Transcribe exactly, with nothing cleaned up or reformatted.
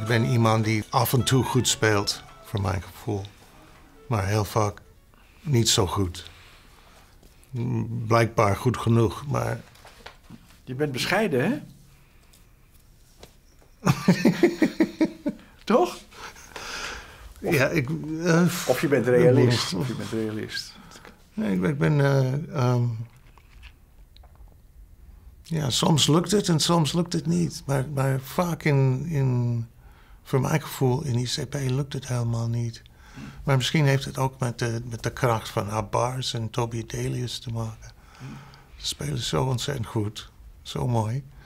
Ik ben iemand die af en toe goed speelt, voor mijn gevoel. Maar heel vaak niet zo goed. Blijkbaar goed genoeg, maar... Je bent bescheiden, hè? Toch? Of, ja, ik... Uh, of je bent realist. Of je bent realist. Nee, ik, ik ben... Uh, um, ja, soms lukt het en soms lukt het niet. Maar, maar vaak in, in... Voor mijn gevoel in I C P lukt het helemaal niet. Maar misschien heeft het ook met de, met de kracht van Abbars en Toby Delius te maken. Ze spelen zo ontzettend goed. Zo mooi.